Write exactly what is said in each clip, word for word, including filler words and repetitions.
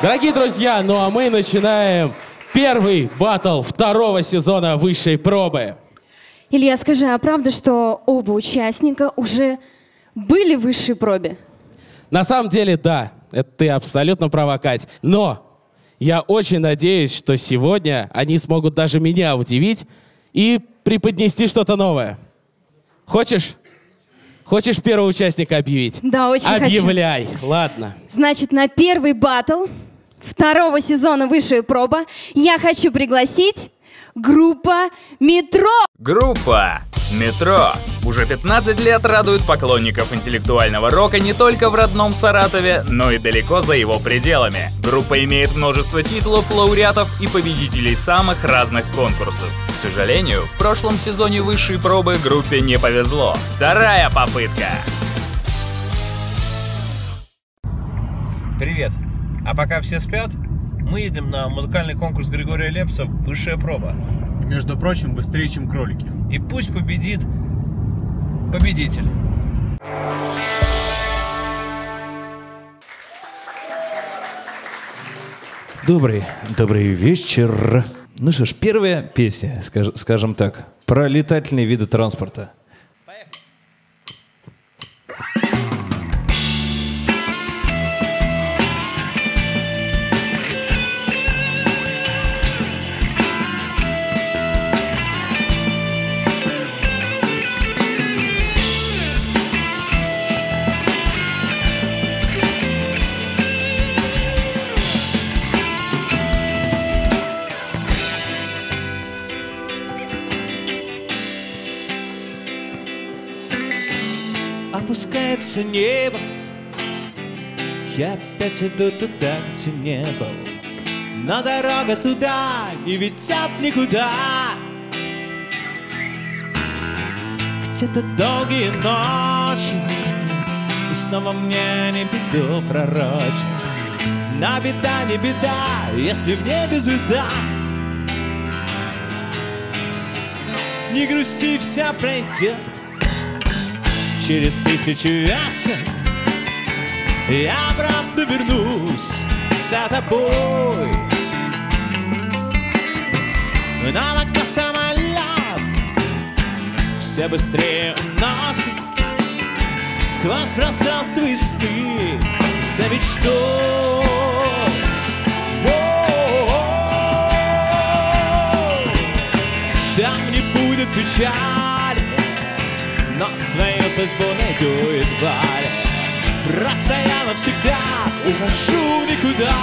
Дорогие друзья, ну а мы начинаем первый баттл второго сезона высшей пробы. Илья, скажи, а правда, что оба участника уже были в высшей пробе? На самом деле, да. Это ты абсолютно права, Кать. Но я очень надеюсь, что сегодня они смогут даже меня удивить и преподнести что-то новое. Хочешь? Хочешь первого участника объявить? Да, очень хочу. Объявляй. Ладно. Значит, на первый баттл второго сезона «Высшая проба» я хочу пригласить группа «Метро». Группа «Метро» уже пятнадцать лет радует поклонников интеллектуального рока не только в родном Саратове, но и далеко за его пределами. Группа имеет множество титулов, лауреатов и победителей самых разных конкурсов. К сожалению, в прошлом сезоне «Высшей пробы» группе не повезло. Вторая попытка. Привет. А пока все спят, мы едем на музыкальный конкурс Григория Лепса «Высшая проба». Между прочим, быстрее, чем кролики. И пусть победит победитель. Добрый, добрый вечер. Ну что ж, первая песня, скаж, скажем так, про летательные виды транспорта. Опускается небо, я опять иду туда, где не был. Но дорога туда не ведет никуда. Где-то долгие ночи, и снова мне не беду пророчит. Но беда не беда, если в небе звезда. Не грусти, вся пройдет. Через тысячу весен я обратно вернусь за тобой. Но пока самолет все быстрее уносит сквозь пространство и сны за мечтой. Там не будет печали, но свою судьбу найду едва ли. Просто я навсегда ухожу никуда.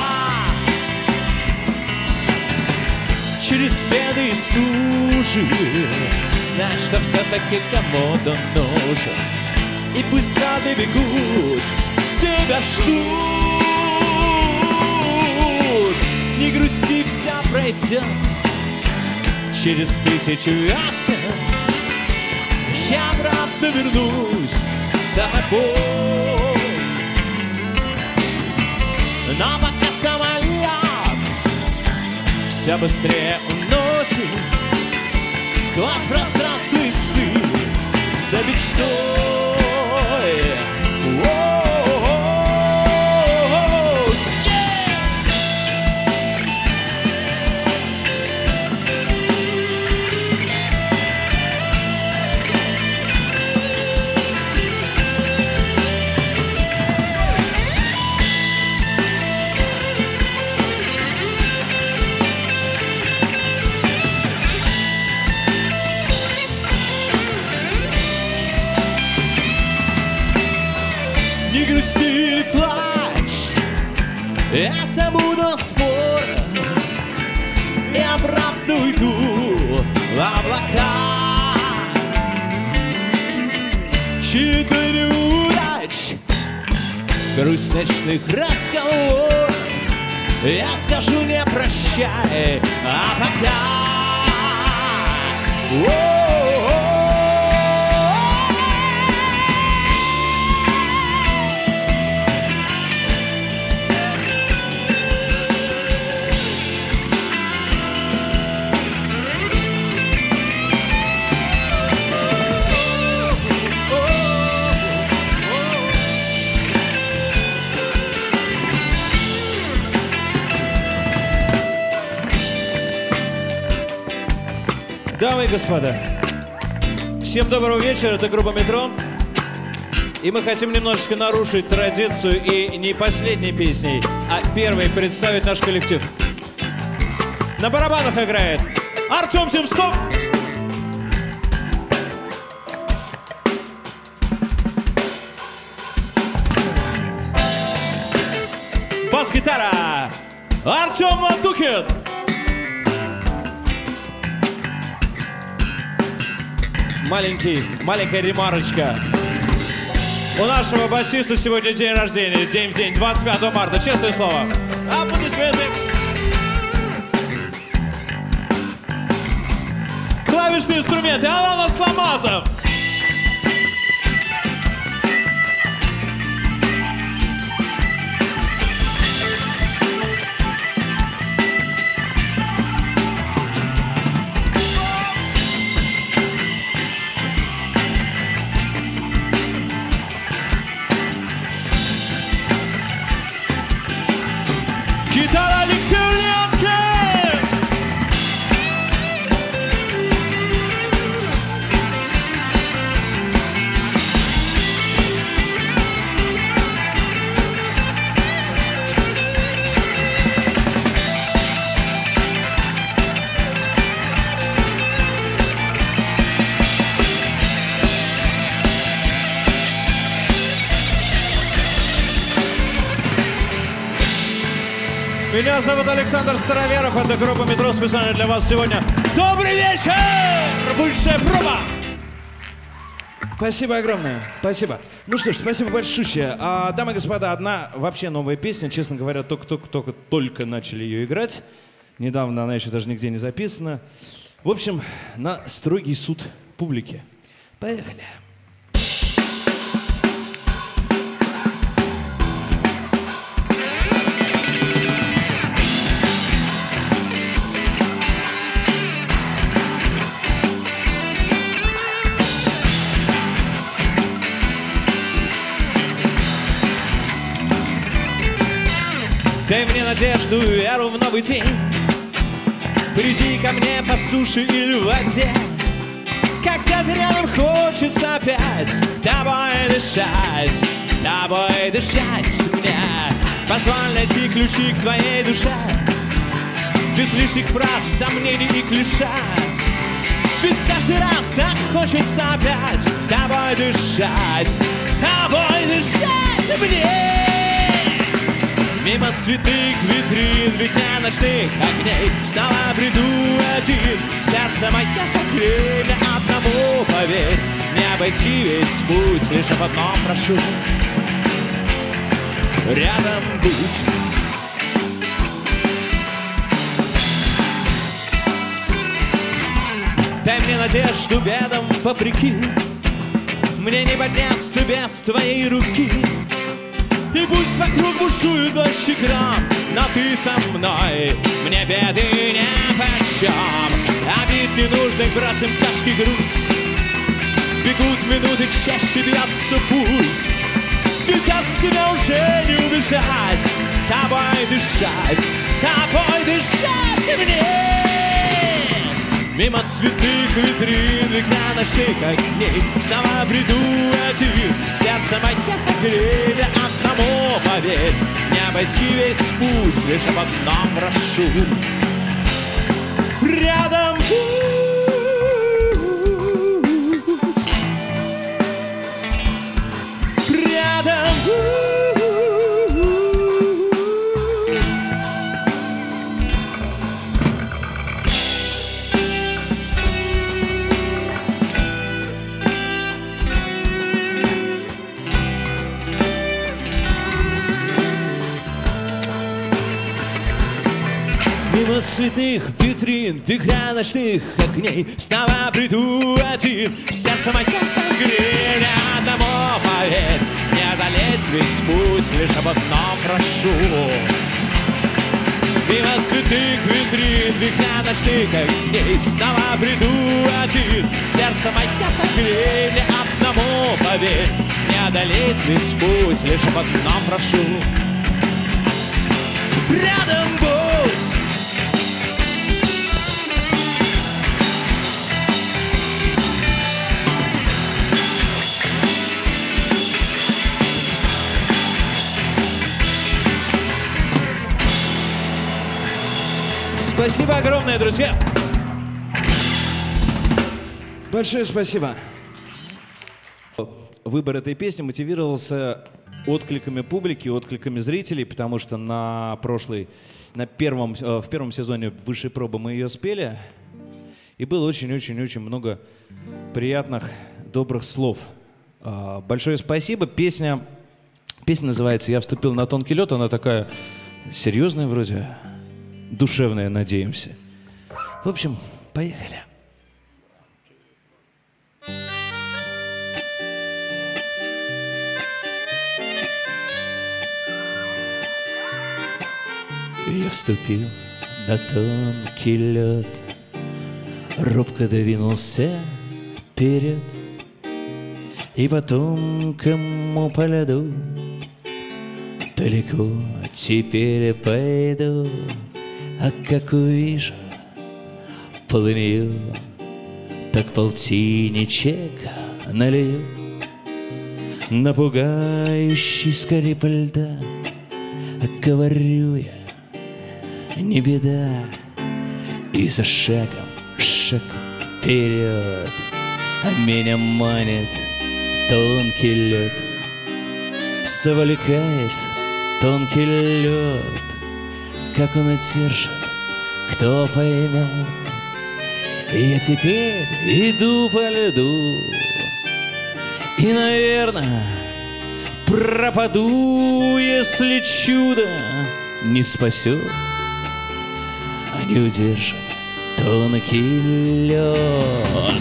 Через беды и стужи, знать, что все-таки кому-то нужен. И пусть годы бегут, тебя ждут. Не грусти, вся пройдет. Через тысячу весен я обратно вернусь за тобой. Но пока самолет все быстрее уносит сквозь пространство и сны за мечтой. Не грусти, не плачь, я забуду спор и обратно уйду в облака. Череда неудач, грусть ночных разговоров, я скажу не прощай, а пока. Дамы и господа, всем доброго вечера, это группа «Метро». И мы хотим немножечко нарушить традицию и не последней песней, а первой представить наш коллектив. На барабанах играет Артем Земсков. Бас-гитара Артем Латухин. Маленький, маленькая ремарочка. У нашего басиста сегодня день рождения, день в день, двадцать пятого марта, честное слово. Аплодисменты. Клавишные инструменты Алана Сламазов. Гитара Алексей Ульянкин. Меня зовут Александр Староверов, это группа «Метро» специально для вас сегодня. Добрый вечер! Высшая проба! Спасибо огромное, спасибо. Ну что ж, спасибо большущее. А, дамы и господа, одна вообще новая песня, честно говоря, только-только только начали ее играть. Недавно она еще даже нигде не записана. В общем, на строгий суд публики. Поехали. Дай мне надежду, веру в новый день. Приди ко мне по суше или в воде. Когда ты рядом, хочется опять тобой дышать, тобой дышать мне. Позволь найти ключи к твоей душе, без лишних фраз, сомнений и клише. Ведь каждый раз так хочется опять тобой дышать, тобой дышать мне. Мимо цветных витрин, векня ночных огней, снова приду один. Сердце мое согрей, одному поверь, не обойти весь путь, лишь об одном прошу: рядом быть. Дай мне надежду бедам вопреки, мне не подняться без твоей руки. И пусть вокруг бушует дождь и гром, но ты со мной, мне беды нипочем. Обид ненужных бросим тяжкий груз, бегут минуты, к счастью бьется пульс. Ведь от себя уже не убежать, тобой дышать, тобой дышать мне. Мимо цветных витрин, векна ночных огней, снова приду один. Сердце мое согрей, одному поверь, не обойти весь путь, лишь об одном прошу: рядом будь, рядом будь. Мимо цветных витрин, вихря ночных огней, снова приду один. Сердце мое согрей, одному поверь, не одолеть весь путь, лишь об одном прошу: мимо цветных витрин, вихря ночных огней, снова приду один. Сердце мое согрей, одному поверь, не одолеть весь путь, лишь об одном прошу: рядом будь. Спасибо огромное, друзья. Большое спасибо. Выбор этой песни мотивировался откликами публики, откликами зрителей, потому что на прошлой, на первом, в первом сезоне «Высшей пробы» мы ее спели, и было очень-очень-очень много приятных, добрых слов. Большое спасибо. Песня, песня называется «Я вступил на тонкий лед». Она такая серьезная вроде, душевная, надеемся. В общем, поехали. Я вступил на тонкий лед, робко двинулся вперед, и по тонкому по льду далеко теперь пойду. А как увижу полынью, так полтинничек налью на пугающий скрип льда. Говорю я, не беда, и за шагом шаг вперед, а меня манит тонкий лед, совлекает тонкий лед. Как он и держит, кто поймет. И я теперь иду по льду, и, наверное, пропаду, если чудо не спасет, а не удержит тонкий лед.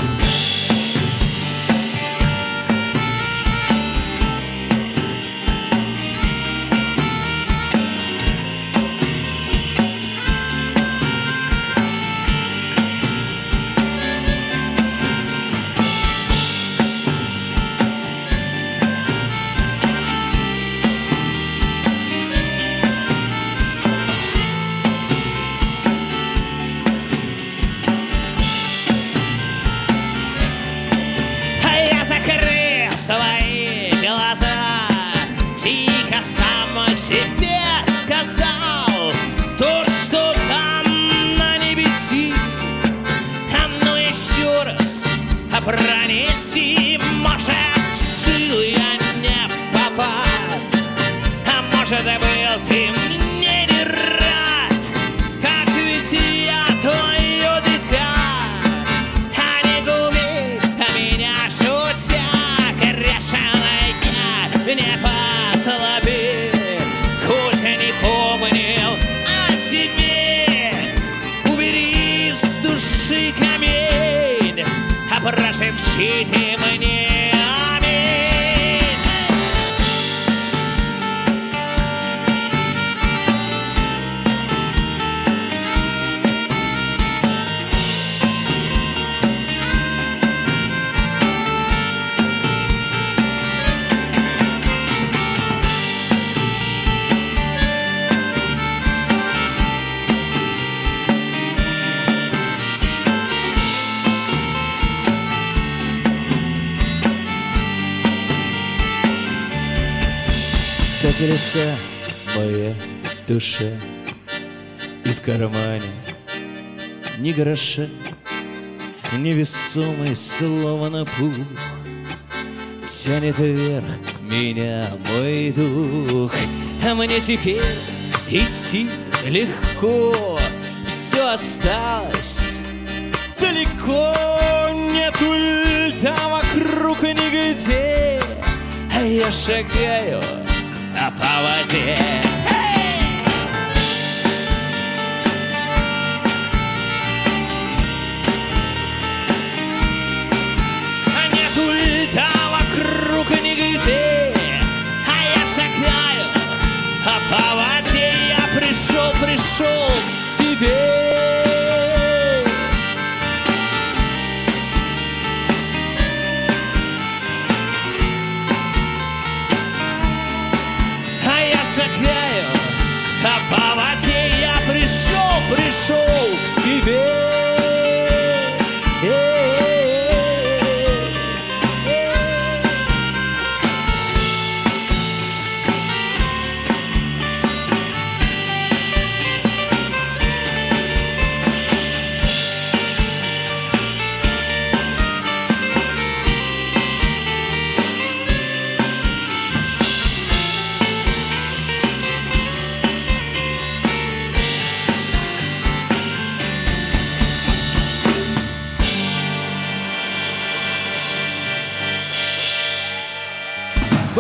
Свои глаза тихо сам себе сказал то, что там на небеси. А ну еще раз пронеси, может, жил я не в попад, а может, был ты мне не рад. Так ведь я твое дитя, а не губи меня шутя. Не послаби, хоть я не помнил о тебе. Убери с души камень, а прошепчи ты мне аминь. Как легка моя душа, и в кармане ни гроша, невесомый словно пух, тянет вверх меня мой дух. А мне теперь идти легко, все осталось далеко, нету льда вокруг нигде, а я шагаю а по воде. А нету льда вокруг нигде, а я шагаю а по воде. Я пришел, пришел к тебе. Yeah.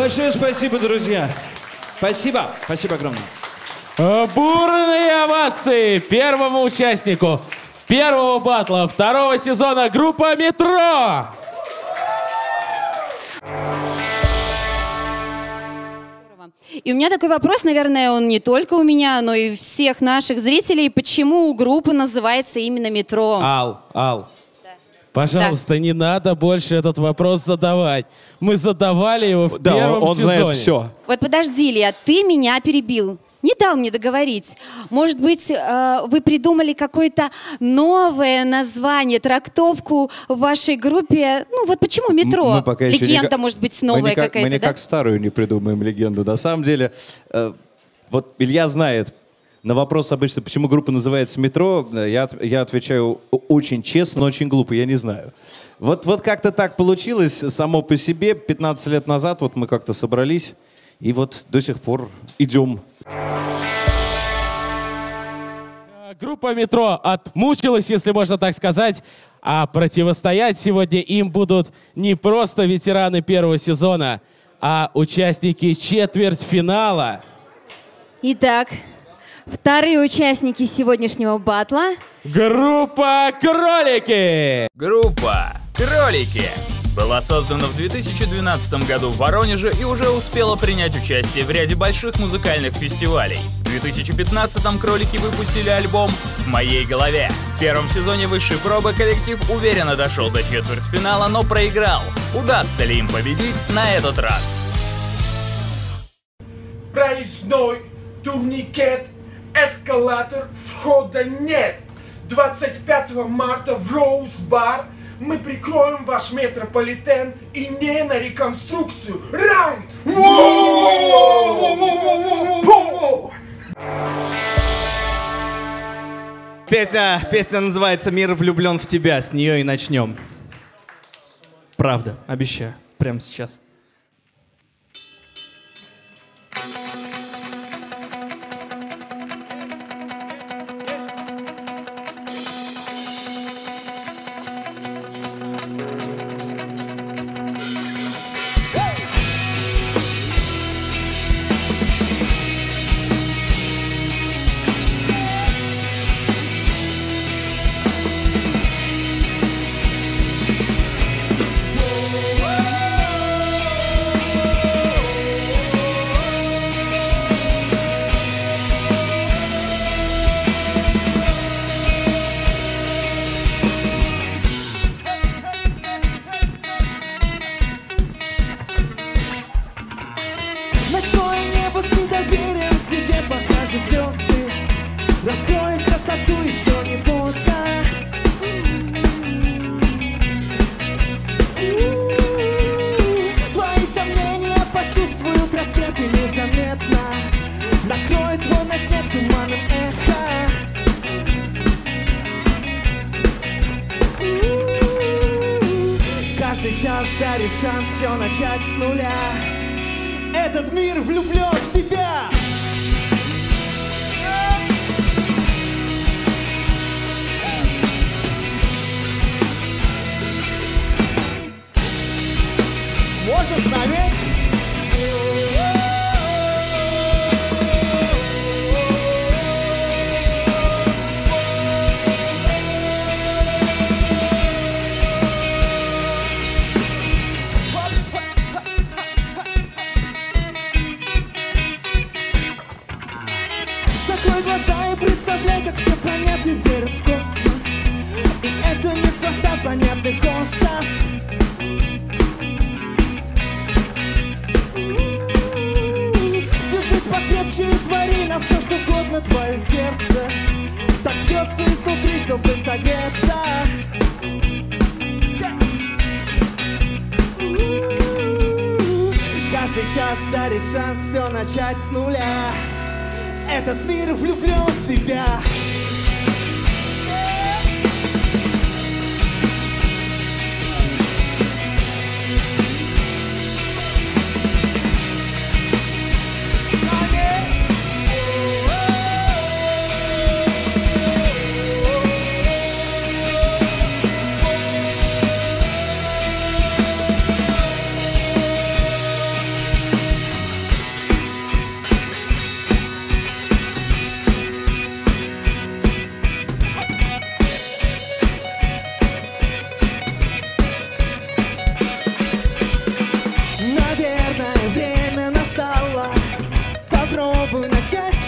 Большое спасибо, друзья. Спасибо. Спасибо огромное. Бурные овации первому участнику первого батла второго сезона группа «Метро». И у меня такой вопрос, наверное, он не только у меня, но и всех наших зрителей. Почему группа называется именно «Метро»? Ал, Ал, да. Пожалуйста, да. не надо больше этот вопрос задавать. Мы задавали его в да, первом он, он сезоне. знает все. Вот подожди, Илья, ты меня перебил. Не дал мне договорить. Может быть, э, вы придумали какое-то новое название, трактовку в вашей группе? Ну вот почему «Метро»? Мы пока еще Легенда, не... может быть, новая какая-то, Мы да? никак старую не придумаем легенду. На самом деле, э, вот Илья знает, на вопрос обычно, почему группа называется «Метро», я, я отвечаю очень честно, но очень глупо, я не знаю. Вот, вот как-то так получилось само по себе. пятнадцать лет назад вот мы как-то собрались, и вот до сих пор идем. Группа «Метро» отмучилась, если можно так сказать, а противостоять сегодня им будут не просто ветераны первого сезона, а участники четвертьфинала. Итак, вторые участники сегодняшнего батла. Группа «Кролики». Группа «Кролики» была создана в две тысячи двенадцатом году в Воронеже и уже успела принять участие в ряде больших музыкальных фестивалей. В две тысячи пятнадцатом кролики выпустили альбом «В моей голове». В первом сезоне высшей пробы коллектив уверенно дошел до четвертьфинала, но проиграл. Удастся ли им победить на этот раз? Проездной, турникет, эскалатор, входа нет. двадцать пятого марта в Роуз-бар мы прикроем ваш метрополитен и не на реконструкцию. Раунд! Песня, песня называется «Мир влюблен в тебя». С нее и начнем. Правда, обещаю. Прямо сейчас. Раскрой красоту, еще не поздно. Твои сомнения почувствуют рассветы незаметно. Накроет твой ночлег туманным эхо. Каждый час дарит шанс все начать с нуля. Этот мир влюблен в тебя. Можно с нами? Закрой глаза и представляй, как все планеты верят в космос. И это неспроста понятный хостас. Покрепче и твори на все, что угодно твое сердце. Так бьется изнутри, чтобы согреться. Каждый час дарит шанс все начать с нуля. Этот мир влюблен в тебя.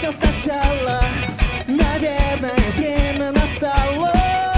все сначала. Наверное, время настало.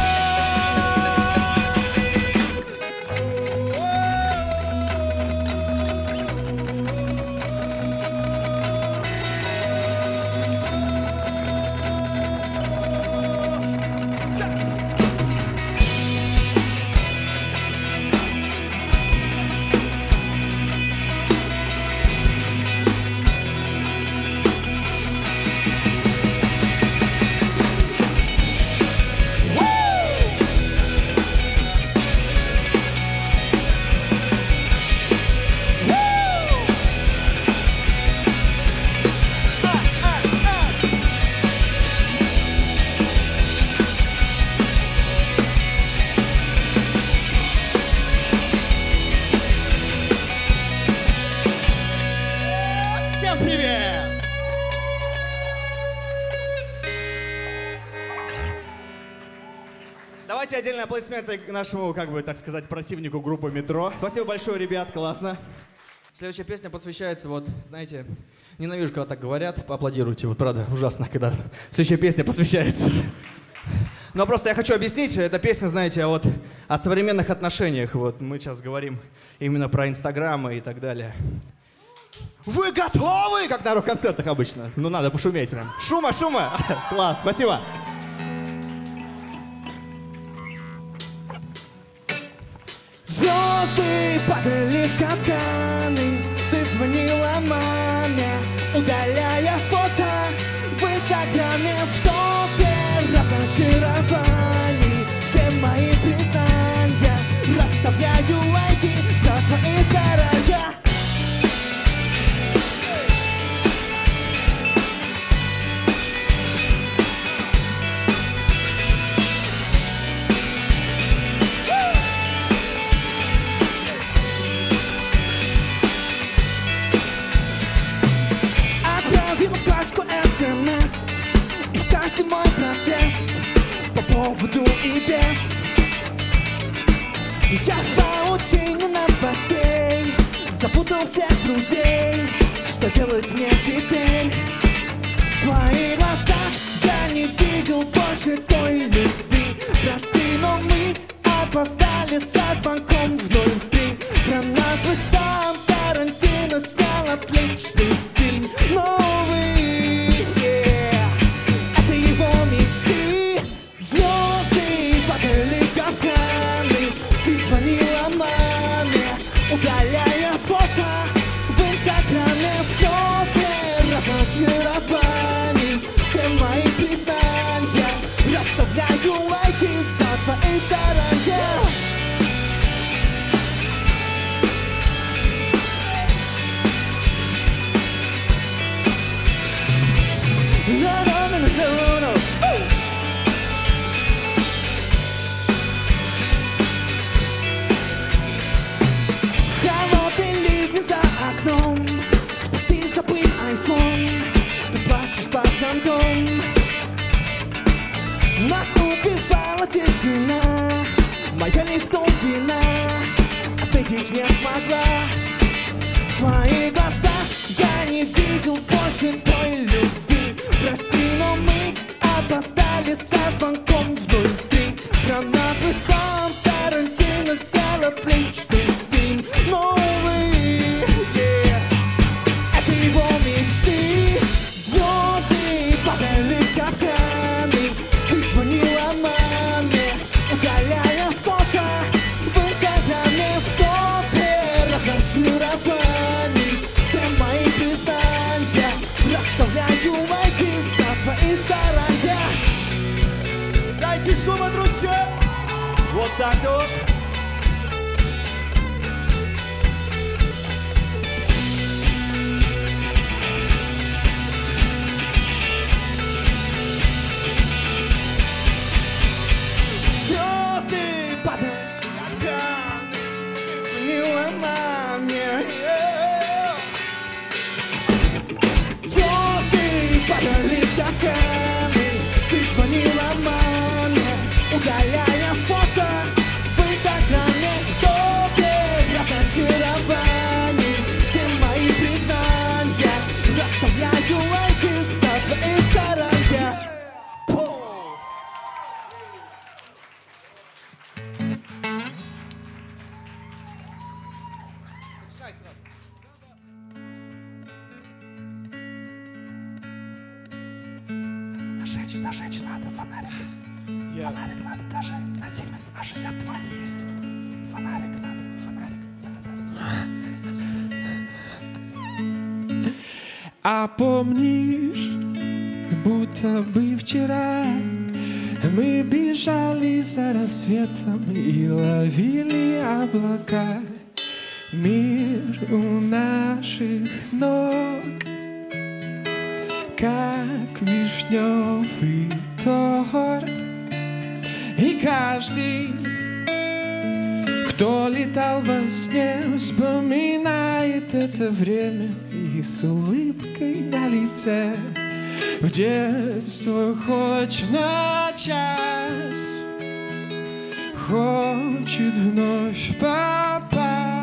Давайте отдельные аплодисменты нашему, как бы, так сказать, противнику группы «Метро». Спасибо большое, ребят, классно. Следующая песня посвящается, вот, знаете, ненавижу, когда так говорят, поаплодируйте, вот, правда, ужасно, когда следующая песня посвящается. Но просто я хочу объяснить, эта песня, знаете, вот, о современных отношениях, вот, мы сейчас говорим именно про инстаграмы и так далее. Вы готовы? Как на рок-концертах обычно. Ну, надо пошуметь прям. Шума, шума. Класс, спасибо. Звезды падали в капканы. Ты звонила маме, удаляя фото в инстаграме, в топе разочарований. Все мои признания расставляю лайки за твои старания. И в каждый мой протест по поводу и без. Я в паутине новостей запутал всех друзей. Что делать мне теперь? В твоих глазах я не видел больше той любви. Прости, но мы опоздали со звонком в ноль три. Про нас бы сам Тарантино снял отличный фильм. Новый. Удаляя фото в инстаграме, в топе разочарований. Все мои признания расставляю лайки за твои старания. No, no, no, no, no. За окном, в такси забыл айфон. Ты плачешь под зонтом. Нас убивала тишина. Моя ли в том вина? Ответить не смогла. В твоих глазах я не видел больше той любви. Прости, но мы опоздали со звонком в ноль три. Про нас бы сам Тарантино снял отличный фильм. Новый. Все мои признания расставляю лайки за твои старания. Дайте шума, друзья. Вот так-то вот. Звезды падали в капкан. Ты звонила маме. Звезды падали в капканы. Ты звонила маме, удаляя фото в инстаграме. Зажечь, зажечь надо фонарик. Я... Фонарик надо даже. На Siemens а шестьдесят два есть. Фонарик надо, фонарик. А помнишь, будто бы вчера мы бежали за рассветом и ловили облака. Мир у наших ног, как вишневый торт. И каждый, кто летал во сне, вспоминает это время и с улыбкой на лице в детство хоть на час хочет вновь попасть.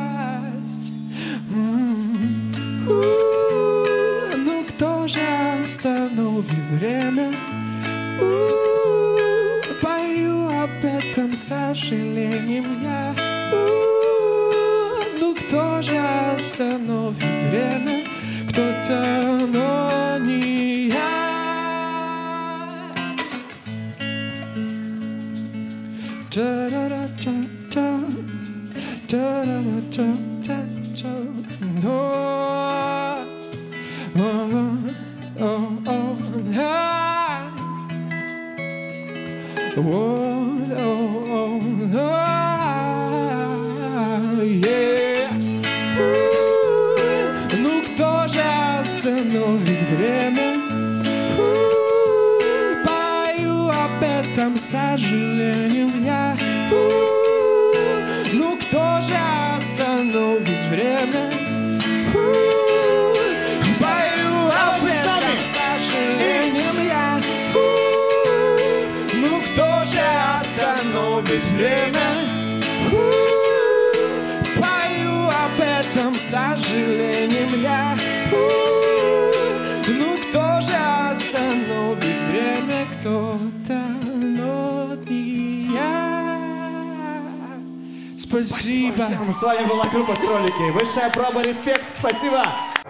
М-м-м. У-у-у. Ну кто же остановит время? У-у-у. Пою об этом с сожалением я. У-у-у. Ну кто же остановит время? Кто-то, но не я. Та-ра-ра-та-та, та-ра-ра-та-та-та. О, о, о, о, а. О, о, о, а, yeah. У, ну кто же остановит время? У, пою об этом с сожалением я. У, ну кто же остановит время? У, пою об этом с сожалением я. У, ну кто же остановит время? У, пою об этом с сожалением я. У, ну кто же остановит время? Кто-то, но не я. Спасибо. Спасибо всем. С вами была группа «Кролики». Высшая проба, респект. Спасибо.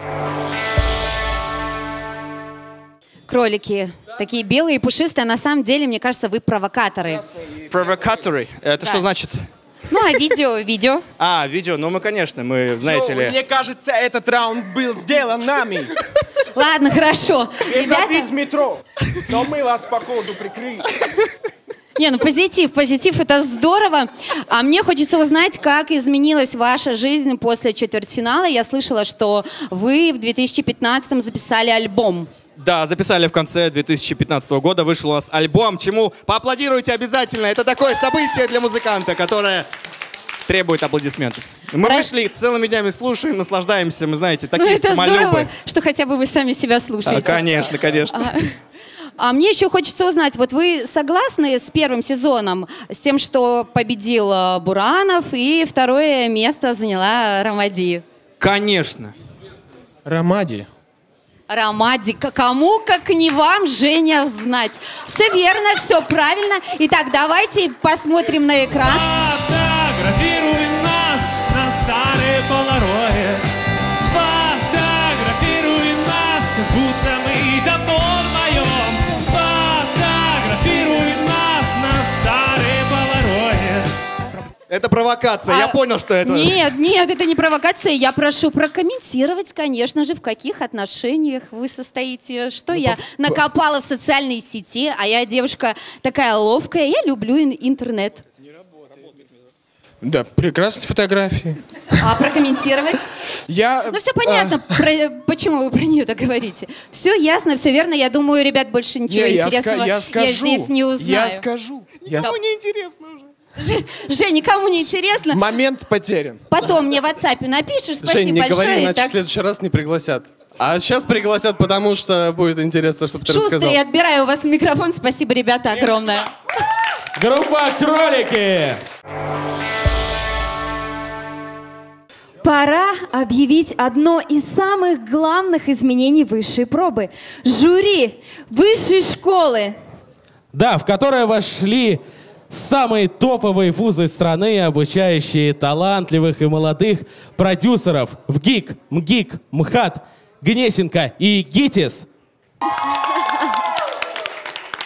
Кролики. Такие белые и пушистые. А на самом деле, мне кажется, вы провокаторы. Провокаторы? Это Да. что значит? Ну, а видео, видео. А, видео, ну мы, конечно, мы, знаете Ну, ли... Мне кажется, этот раунд был сделан нами. Ладно, хорошо. Не Ребята, забить метро. Но мы вас, походу, прикрыли. не, ну позитив, позитив, это здорово. А мне хочется узнать, как изменилась ваша жизнь после четвертьфинала. Я слышала, что вы в две тысячи пятнадцатом записали альбом. Да, записали в конце две тысячи пятнадцатого года, вышел у нас альбом, чему поаплодируйте обязательно. Это такое событие для музыканта, которое требует аплодисментов. Мы Ра- вышли, целыми днями слушаем, наслаждаемся, мы, знаете, Ну, такие это самолюбы. здорово, что хотя бы вы сами себя слушаете. А, конечно, конечно. А мне еще хочется узнать, вот вы согласны с первым сезоном, с тем, что победил э, Буранов и второе место заняла Рамади? Конечно. Рамади. Рамади, к- кому, как не вам, Женя, знать. Все верно, все правильно. Итак, давайте посмотрим на экран. Сфотографируй нас на старые полароид. Сфотографируй нас, как будто мы давно вдвоем. Сфотографируй нас на старые полароид. Это провокация, я А, понял, что это... Нет, нет, это не провокация. Я прошу прокомментировать, конечно же, в каких отношениях вы состоите, что Ну, я накопала в социальной сети, а я девушка такая ловкая, я люблю ин- интернет. Да, прекрасные фотографии. А прокомментировать? Я... Ну все понятно, про- почему вы про нее так говорите. Все ясно, все верно. Я думаю, ребят, больше ничего Не, я, интересного ска- я скажу. здесь не узнаю. Я скажу. Я Никому с- не интересно уже. Жень, никому не интересно. Момент потерян. Потом мне в WhatsApp напишешь. Спасибо Жень, не большое. говори, иначе Итак, в следующий раз не пригласят. А сейчас пригласят, потому что будет интересно, чтобы ты рассказал. Шустрый, отбираю у вас микрофон. Спасибо, ребята, огромное. Группа «Кролики». Пора объявить одно из самых главных изменений высшей пробы. Жюри высшей школы. Да, в которое вошли самые топовые вузы страны, обучающие талантливых и молодых продюсеров в ГИК, МГИК, МХАТ, Гнесинка и ГИТИС.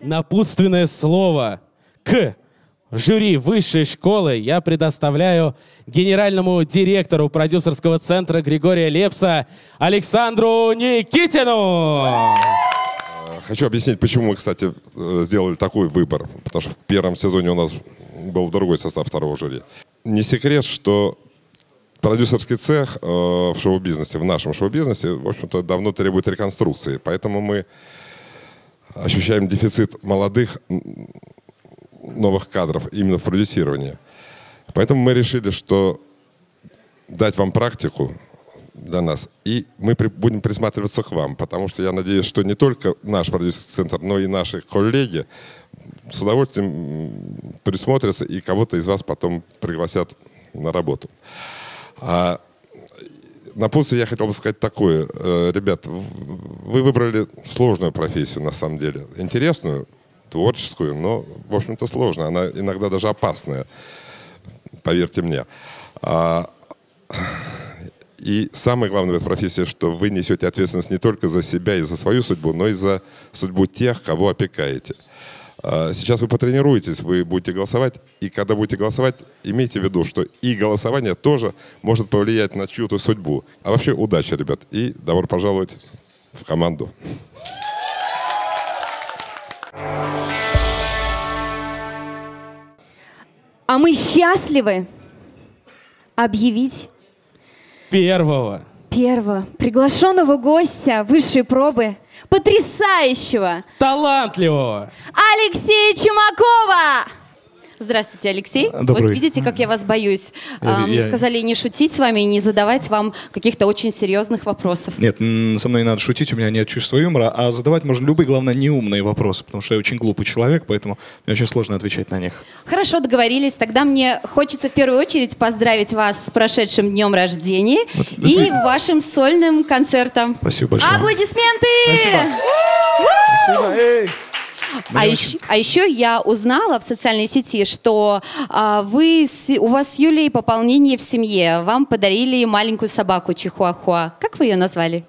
напутственное слово к жюри высшей школы я предоставляю генеральному директору продюсерского центра Григория Лепса Александру Никитину. Хочу объяснить, почему мы, кстати, сделали такой выбор. Потому что в первом сезоне у нас был другой состав второго жюри. Не секрет, что продюсерский цех э, в шоу-бизнесе, в нашем шоу-бизнесе, в общем-то, давно требует реконструкции. Поэтому мы ощущаем дефицит молодых новых кадров именно в продюсировании. Поэтому мы решили, что дать вам практику для нас, и мы при, будем присматриваться к вам, потому что я надеюсь, что не только наш продюсерский центр, но и наши коллеги с удовольствием присмотрятся и кого-то из вас потом пригласят на работу. А напутствие я хотел бы сказать такое. Ребят, вы выбрали сложную профессию, на самом деле. Интересную, творческую, но, в общем-то, сложная. Она иногда даже опасная, поверьте мне. А, и самое главное в этой профессии, что вы несете ответственность не только за себя и за свою судьбу, но и за судьбу тех, кого опекаете. Сейчас вы потренируетесь, вы будете голосовать, и когда будете голосовать, имейте в виду, что и голосование тоже может повлиять на чью-то судьбу. А вообще удачи, ребят, и добро пожаловать в команду. А мы счастливы объявить первого, первого приглашенного гостя высшей пробы, потрясающего, талантливого Алексея Чумакова! Здравствуйте, Алексей. Добрый. Вот видите, как я вас боюсь. Я, а, мне я... сказали не шутить с вами и не задавать вам каких-то очень серьезных вопросов. Нет, со мной не надо шутить, у меня нет чувства юмора, а задавать можно любые, главное, неумные вопросы, потому что я очень глупый человек, поэтому мне очень сложно отвечать на них. Хорошо, договорились. Тогда мне хочется в первую очередь поздравить вас с прошедшим днем рождения вот, вот и вы... вашим сольным концертом. Спасибо большое. Аплодисменты! Спасибо. Спасибо. Эй. А еще, а еще я узнала в социальной сети, что а, вы с, у вас с Юлей пополнение в семье. Вам подарили маленькую собаку чихуахуа. Как вы ее назвали?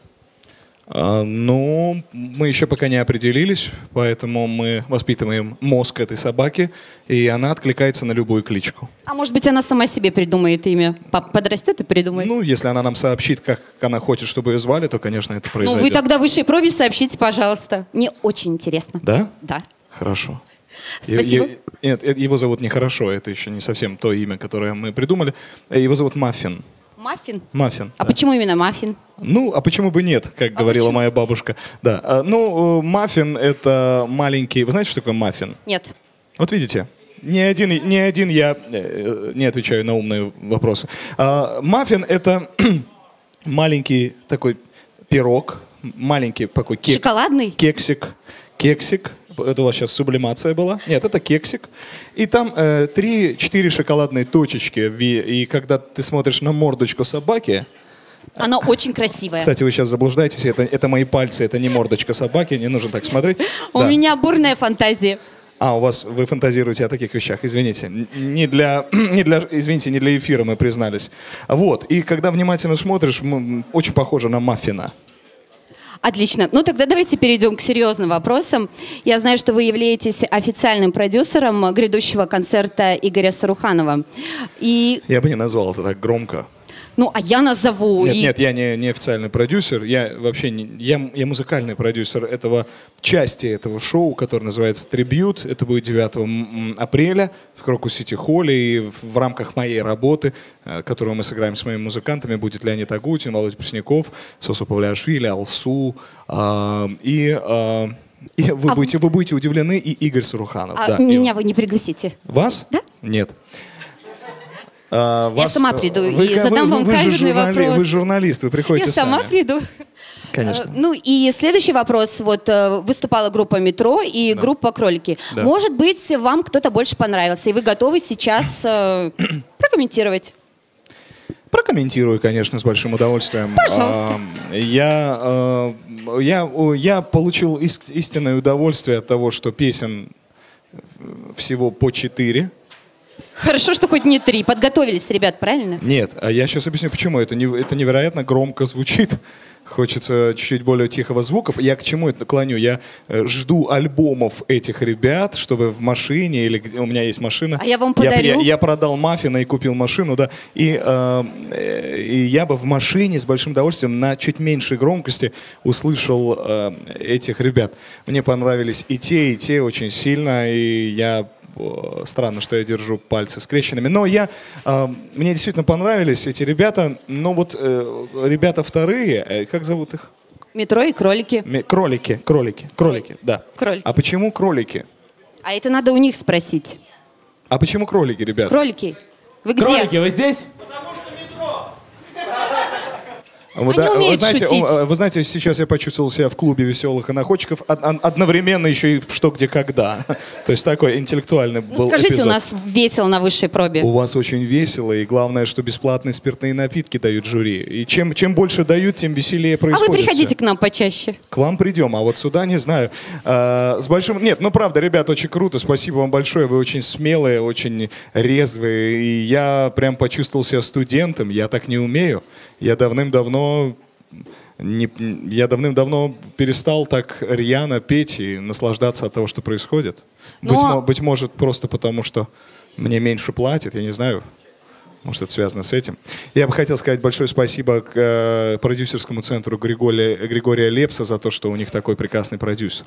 А, ну, мы еще пока не определились, поэтому мы воспитываем мозг этой собаки, и она откликается на любую кличку. А может быть, она сама себе придумает имя? Подрастет и придумает? Ну, если она нам сообщит, как она хочет, чтобы ее звали, то, конечно, это произойдет. Ну, вы тогда в высшей пробе сообщите, пожалуйста. Мне очень интересно. Да? Да. Хорошо. Спасибо. Е- нет, его зовут нехорошо, это еще не совсем то имя, которое мы придумали. Его зовут Маффин. Маффин? Маффин. А да. Почему именно маффин? Ну, а почему бы нет, как а говорила почему? моя бабушка. Да. А, ну, маффин — это маленький... Вы знаете, что такое маффин? Нет. Вот видите, ни один, ни один я э, не отвечаю на умные вопросы. А, маффин — это маленький такой пирог, маленький такой кек, шоколадный? Кексик. Кексик. Это у вас сейчас сублимация была. Нет, это кексик. И там э, три-четыре шоколадные точечки. И когда ты смотришь на мордочку собаки... Она очень красивая. Кстати, вы сейчас заблуждаетесь. Это, это мои пальцы, это не мордочка собаки. Не нужно так смотреть. У да. меня бурная фантазия. А, у вас, вы фантазируете о таких вещах, извините. Не для, не для, извините, не для эфира мы признались. Вот, и когда внимательно смотришь, очень похоже на маффина. Отлично. Ну тогда давайте перейдем к серьезным вопросам. Я знаю, что вы являетесь официальным продюсером грядущего концерта Игоря Саруханова. И... Я бы не назвал это так громко. Ну, а я назову. Нет, и... нет, я не, не официальный продюсер. Я вообще не, я, я музыкальный продюсер этого части этого шоу, который называется «Трибьют». Это будет девятого апреля в Крокус-Сити Холле. И в, в рамках моей работы, которую мы сыграем с моими музыкантами, будет Леонид Агутин, Володя Пресняков, Сосу Павлиашвили, Алсу. Э, и э, и вы, а будете, вы будете удивлены, и Игорь Саруханов. А да, меня и... вы не пригласите? Вас? Да? Нет. А, я вас, сама приду вы, и задам вы, вам вы каверный журнали, вопрос. Вы журналист, вы приходите я сами. Я сама приду. Конечно. Ну и следующий вопрос. Вот выступала группа «Метро» и да. группа «Кролики». Да. Может быть, вам кто-то больше понравился, и вы готовы сейчас э, прокомментировать? Прокомментирую, конечно, с большим удовольствием. Пожалуйста. Я, я, я получил истинное удовольствие от того, что песен всего по четыре. Хорошо, что хоть не три. Подготовились, ребят, правильно? Нет, а я сейчас объясню, почему. Это, не, это невероятно громко звучит. Хочется чуть-чуть более тихого звука. Я к чему это клоню? Я э, жду альбомов этих ребят, чтобы в машине, или где у меня есть машина. А я вам подарю. Я, я, я продал маффина и купил машину, да. И, э, э, и я бы в машине с большим удовольствием на чуть меньшей громкости услышал э, этих ребят. Мне понравились и те, и те очень сильно, и я... Странно, что я держу пальцы скрещенными. Но я, э, мне действительно понравились эти ребята. Но вот э, ребята вторые, э, как зовут их? Метро и кролики. Ми- кролики, кролики, кролики, да. Кролики. А почему кролики? А это надо у них спросить. А почему кролики, ребят? Кролики, вы где? Кролики, вы здесь? Вы, да, вы, знаете, вы знаете, сейчас я почувствовал себя в клубе веселых и находчиков, одновременно еще и в «Что, где, когда». То есть такой интеллектуальный был Ну скажите, эпизод. у нас весело на высшей пробе. У вас очень весело, и главное, что бесплатные спиртные напитки дают жюри. И чем, чем больше дают, тем веселее А происходит. вы приходите всё. к нам почаще. К вам придем, а вот сюда не знаю. А, с большим... Нет, ну правда, ребят, очень круто. Спасибо вам большое. Вы очень смелые, очень резвые. И я прям почувствовал себя студентом. Я так не умею. Я давным-давно... Не, я давным-давно перестал так рьяно петь и наслаждаться от того, что происходит. Но... Быть, мо- быть может, просто потому, что мне меньше платят, я не знаю. Может, это связано с этим. Я бы хотел сказать большое спасибо к э, продюсерскому центру Григория, Григория Лепса за то, что у них такой прекрасный продюсер.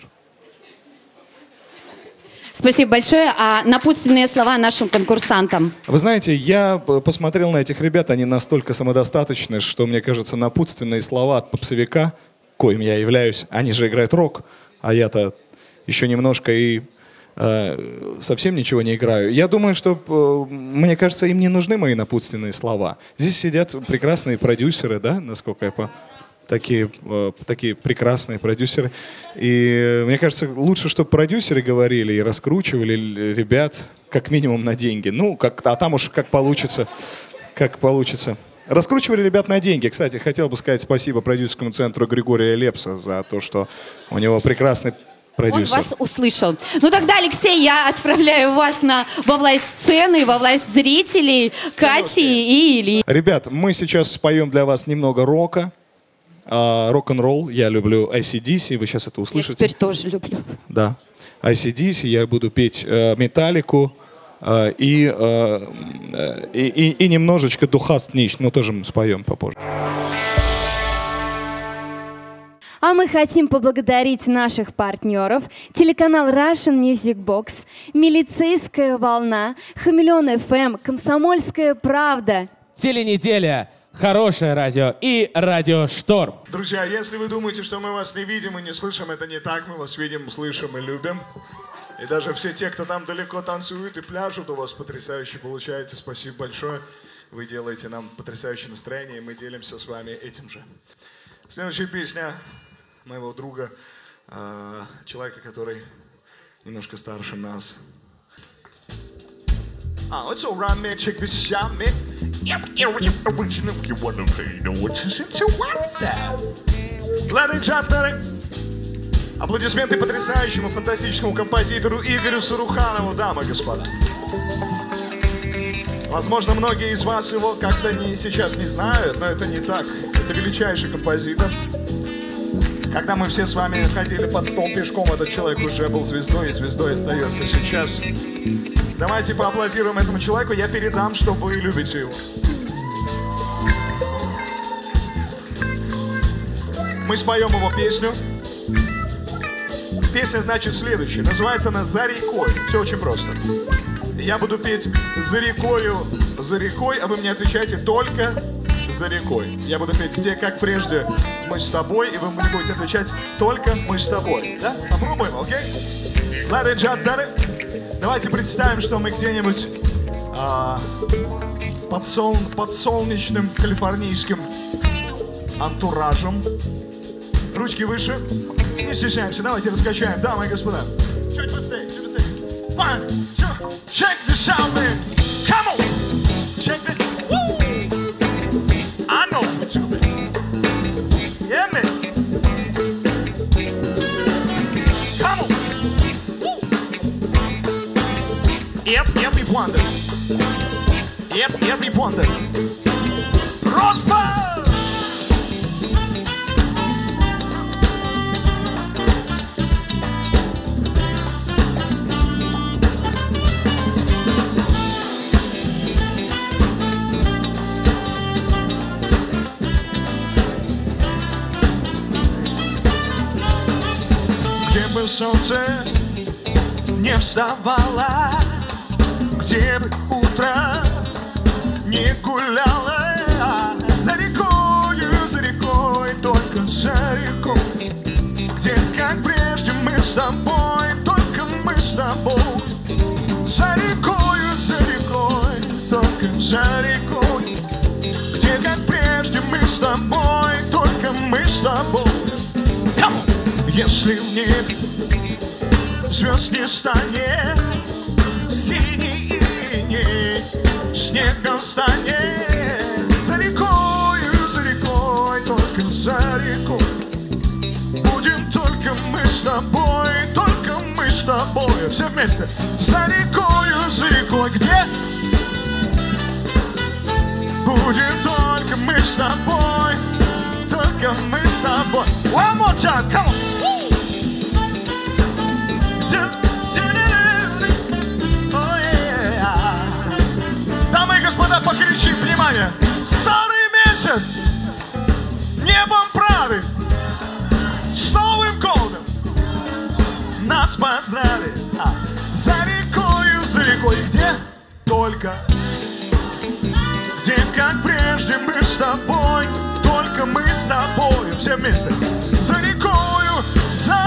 Спасибо большое. А напутственные слова нашим конкурсантам? Вы знаете, я п- посмотрел на этих ребят, они настолько самодостаточны, что, мне кажется, напутственные слова от попсовика, коим я являюсь, они же играют рок, а я-то еще немножко и э, совсем ничего не играю. Я думаю, что, э, мне кажется, им не нужны мои напутственные слова. Здесь сидят прекрасные продюсеры, да, насколько я по... Такие, э, такие прекрасные продюсеры. И мне кажется, лучше, чтобы продюсеры говорили и раскручивали ребят как минимум на деньги. Ну, как, а там уж как получится, как получится. Раскручивали ребят на деньги. Кстати, хотел бы сказать спасибо продюсерскому центру Григория Лепса за то, что у него прекрасный продюсер. Он вас услышал. Ну тогда, Алексей, я отправляю вас на, во власть сцены, во власть зрителей, Кати и Ильи. Ребят, мы сейчас споем для вас немного рока. Uh, рок-н-ролл, я люблю эй си ди си, вы сейчас это услышите. Я теперь тоже люблю. Да. эй си ди си, я буду петь uh, Металлику uh, и, uh, и, и, и немножечко Духаст Нищ, но тоже мы споем попозже. А мы хотим поблагодарить наших партнеров: телеканал Russian Music Box, Милицейская волна, Хамелеон эф эм, Комсомольская правда, Теленеделя, Хорошее радио и Радио Шторм. Друзья, если вы думаете, что мы вас не видим и не слышим, это не так. Мы вас видим, слышим и любим. И даже все те, кто там далеко танцуют и пляжут, у вас потрясающе получается. Спасибо большое. Вы делаете нам потрясающее настроение, и мы делимся с вами этим же. Следующая песня моего друга, человека, который немножко старше нас. Oh, it's alright, man. Check this out, man. Original, if you wanna play, know what to say to WhatsApp. Ladies and gentlemen, аплодисменты потрясающему, фантастическому композитору Игорю Саруханову, дамы и господа. Возможно, многие из вас его как-то не, сейчас не знают, но это не так. Это величайший композитор. Когда мы все с вами ходили под стол пешком, этот человек уже был звездой, и звездой остается сейчас. Давайте поаплодируем этому человеку, я передам, что вы любите его. Мы споем его песню. Песня значит следующее. Называется она «За рекой». Все очень просто. Я буду петь «За рекою, за рекой», а вы мне отвечаете только «За рекой». Я буду петь «Где, как прежде, мы с тобой», и вы мне будете отвечать только «Мы с тобой». Да? Попробуем, окей? Ladies and gentlemen, давайте представим, что мы где-нибудь а, под, сол, под солнечным калифорнийским антуражем. Ручки выше. Не стесняемся. Давайте раскачаем, дамы и господа. Чуть быстрее, чуть быстрее. One, two, check this out, man. Come on. Check this. Woo. I know what you mean. Yeah, man. Come on. Woo. Yep, yep, we wonder. Нет, нет, не Понтес. Роспа! Где бы солнце не вставало, где бы утро не гуляла, за рекою, за рекой, только за рекой, где, как прежде, мы с тобой, только мы с тобой, за рекою, за рекой, только за рекой, где, как прежде, мы с тобой, только мы с тобой. Come on! Если в небе звезд не станет, синий иней снегом станет, за рекою, за рекой, только за рекой, будем только мы с тобой, только мы с тобой, все вместе, за рекою, за рекой, где? Будем только мы с тобой, только мы с тобой. One more time, come on. Дамы и господа, покричим, внимание! Старый месяц небом правит, с Новым годом нас поздравит. А, за рекою, за рекой, где только, где, как прежде, мы с тобой, только мы с тобой, все вместе. За рекою, за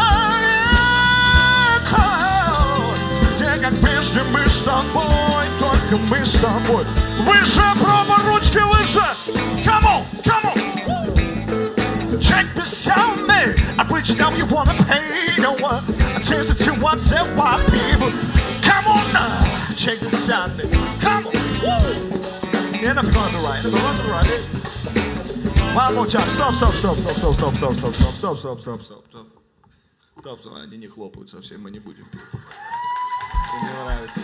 рекой, где, как прежде, мы с тобой, только мы с тобой. Выше, проба, ручки выше. Come on, come on. Check this out, man. I put you down, you wanna pay no one attention to what's said by people. Come on now, check this out, man. Come on. Woo. Yeah, nothing on the right, nothing on the right. One more time. Stop, stop, stop, stop, stop, stop, stop, stop, stop, stop, stop, stop, stop, stop. Стоп, стоп, они не хлопают совсем, мы не будем пить. Мне не нравится.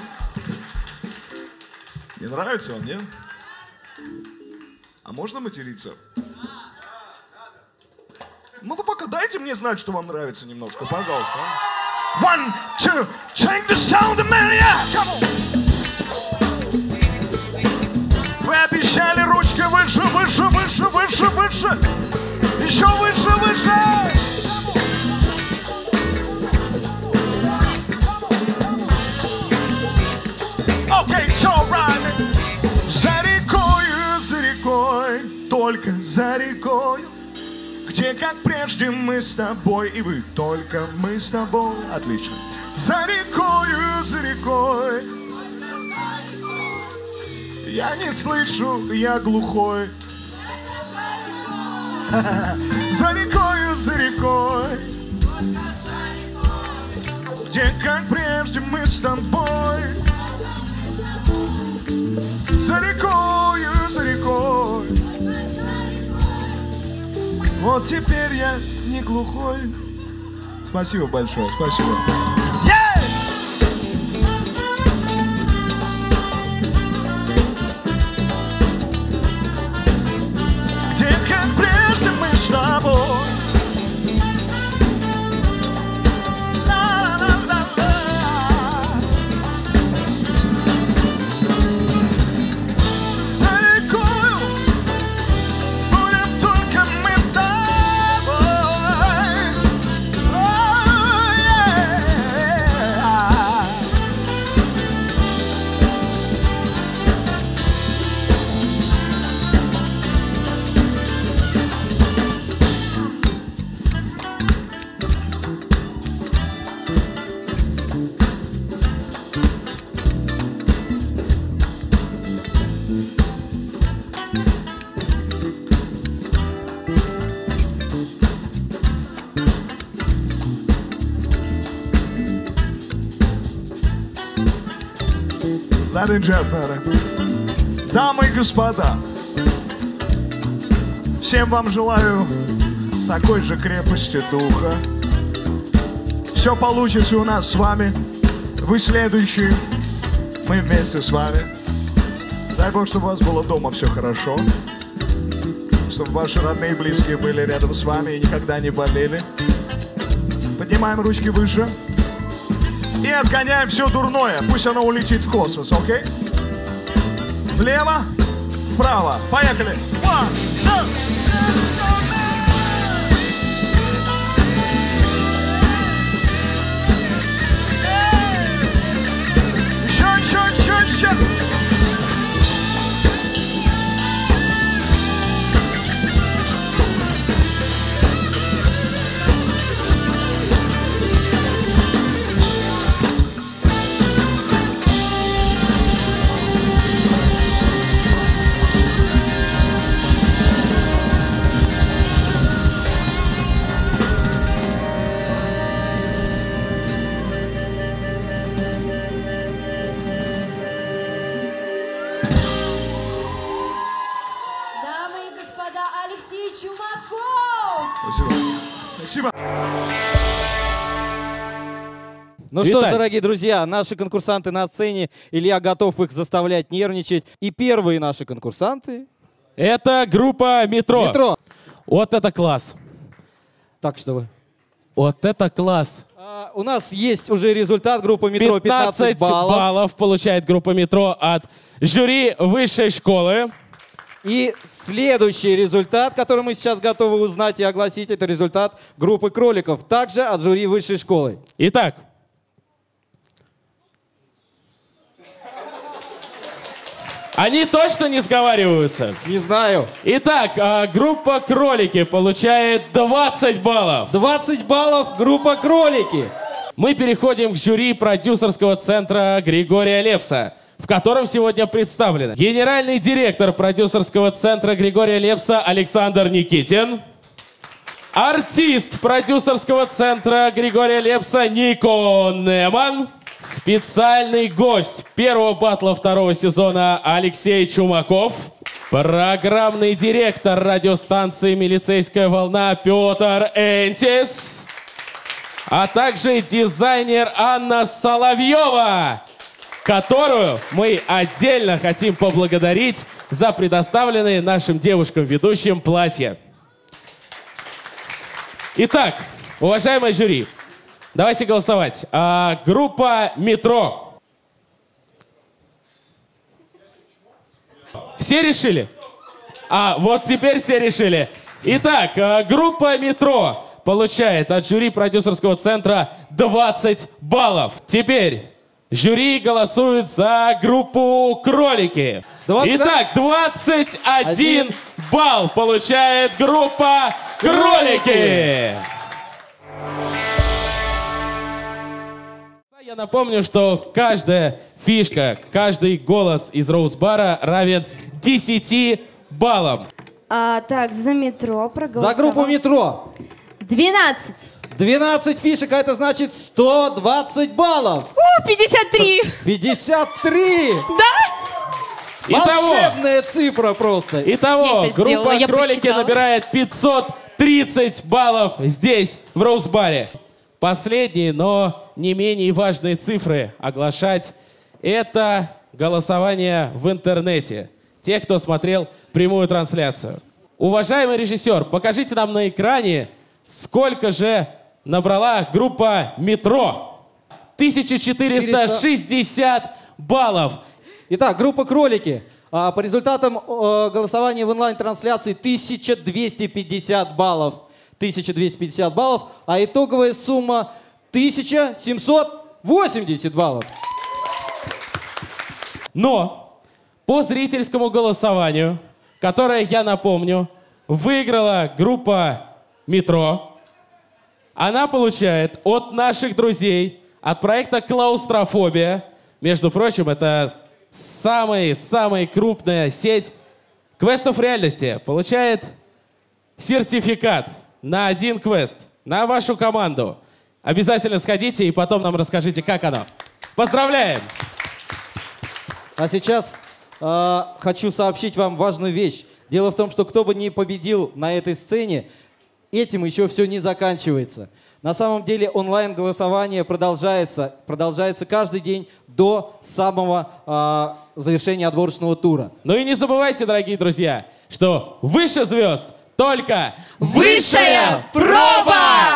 Не нравится вам, нет? А можно материться? Motherfucker, дайте мне знать, что вам нравится немножко, пожалуйста. One, two, change the sound of man, yeah, come on. Вы обещали ручки выше, выше, выше, выше, выше. Еще выше, выше. Okay, it's all right. За рекою, за рекой, только за рекой, где, как прежде, мы с тобой, и вы, только мы с тобой. Отлично. За рекою, за рекой, я не слышу, я глухой. За рекою, за рекой, где, как прежде, мы с тобой. За рекою, за рекой, вот теперь я не глухой. Спасибо большое, спасибо. Yeah! Где, как прежде, мы с тобой. Ladies and gentlemen, дамы и господа, всем вам желаю такой же крепости духа. Все получится у нас с вами. Вы следующие, мы вместе с вами. Дай Бог, чтобы у вас было дома все хорошо. Чтобы ваши родные и близкие были рядом с вами и никогда не болели. Поднимаем ручки выше. И отгоняем все дурное. Пусть оно улетит в космос, окей? Влево, вправо. Поехали. One, two. Ну Виталь. что ж, дорогие друзья, наши конкурсанты на сцене. Илья готов их заставлять нервничать. И первые наши конкурсанты... Это группа «Метро». «Метро». Вот это класс. Так что вы? Вот это класс. А, у нас есть уже результат группы «Метро». пятнадцать баллов. баллов получает группа «Метро» от жюри высшей школы. И следующий результат, который мы сейчас готовы узнать и огласить, это результат группы «Кроликов», также от жюри высшей школы. Итак. Они точно не сговариваются? Не знаю. Итак, а, группа «Кролики» получает двадцать баллов. двадцать баллов группа «Кролики». Мы переходим к жюри продюсерского центра Григория Лепса, в котором сегодня представлены генеральный директор продюсерского центра Григория Лепса Александр Никитин, артист продюсерского центра Григория Лепса Нико Неман, специальный гость первого батла второго сезона Алексей Чумаков, программный директор радиостанции «Милицейская волна» Петр Энтис, а также дизайнер Анна Соловьева, которую мы отдельно хотим поблагодарить за предоставленные нашим девушкам-ведущим платья. Итак, уважаемое жюри, давайте голосовать. А, группа «Метро». Все решили? А, вот теперь все решили. Итак, а, группа «Метро» получает от жюри продюсерского центра двадцать баллов. Теперь жюри голосует за группу «Кролики». двадцать... Итак, двадцать один балл получает группа «Кролики». Я напомню, что каждая фишка, каждый голос из Роуз-бара равен десяти баллам. А, так, за «Метро» проголосовал. За группу «Метро». двенадцать. двенадцать фишек, а это значит сто двадцать баллов. У, пятьдесят три. пятьдесят три. Да? Волшебная цифра просто. Итого, группа сделала, я «Кролики» посчитала. набирает пятьсот тридцать баллов здесь, в Роуз-баре. Последние, но не менее важные цифры оглашать – это голосование в интернете. Тех, кто смотрел прямую трансляцию. Уважаемый режиссер, покажите нам на экране, сколько же набрала группа «Метро». тысяча четыреста шестьдесят баллов. Итак, группа «Кролики». А, по результатам э, голосования в онлайн-трансляции тысяча двести пятьдесят баллов. тысяча двести пятьдесят баллов, а итоговая сумма тысяча семьсот восемьдесят баллов. Но по зрительскому голосованию, которое, я напомню, выиграла группа «Метро», она получает от наших друзей, от проекта «Клаустрофобия», между прочим, это самая-самая крупная сеть квестов реальности, получает сертификат на один квест, на вашу команду. Обязательно сходите и потом нам расскажите, как оно. Поздравляем! А сейчас э, хочу сообщить вам важную вещь. Дело в том, что кто бы ни победил на этой сцене, этим еще все не заканчивается. На самом деле онлайн-голосование продолжается, продолжается каждый день до самого а, завершения отборочного тура. Ну и не забывайте, дорогие друзья, что выше звезд только Высшая проба!